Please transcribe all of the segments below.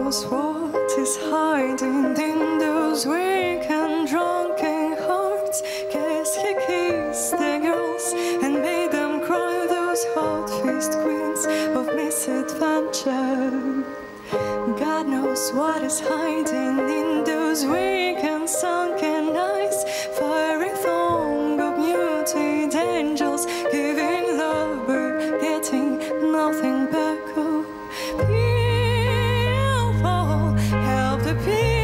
knows what is hiding in those weak and drunken hearts. Guess he kissed the girls and made them cry, those hot-faced queens of misadventure. God knows what is hiding in those weak and sunken eyes, fiery throng of muted angels, giving love but getting nothing back. Oh, people, help the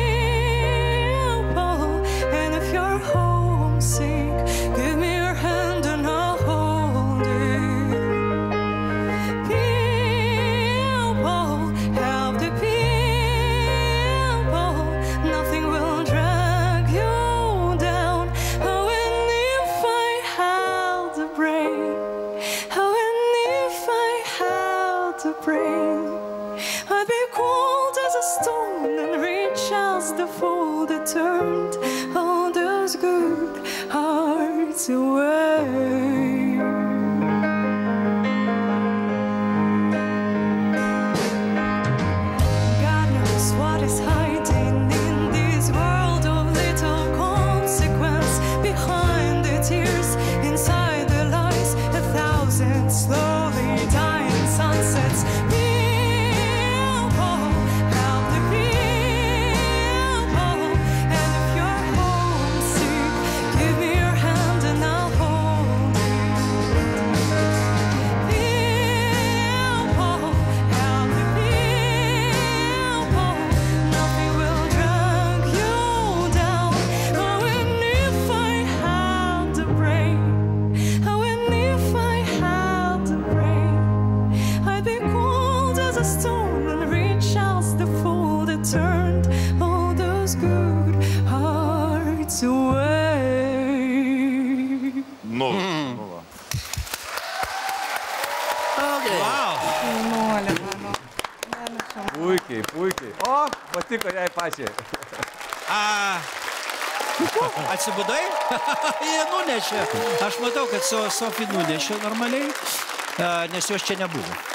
people, and if you're homesick, give me your hand and I'll hold it. People, help the people, nothing will drag you down. Oh, and if I had the brain, oh, and if I had the brain, I'd be cold as a stone and rich as the fool that turned all those good hearts away. God knows what is hiding in this world of little consequence, behind the tears, inside the lies, 1,000 slowly dying sunsets. People, help the people, and if you're homesick, give me your hand and I'll hold it. People, help the people, nothing will drag you down. Oh, and if I had the brain, oh, and if I had the brain, I'd be cold as a stone and rich as the fool that turned all those good hearts away. Нова. Вау! Puikiai, puikiai. O, patiko jai pačiai. Atsibudai? Jie nunešė. Aš matau, kad Sofija nunešė normaliai, nes jos čia nebuvo.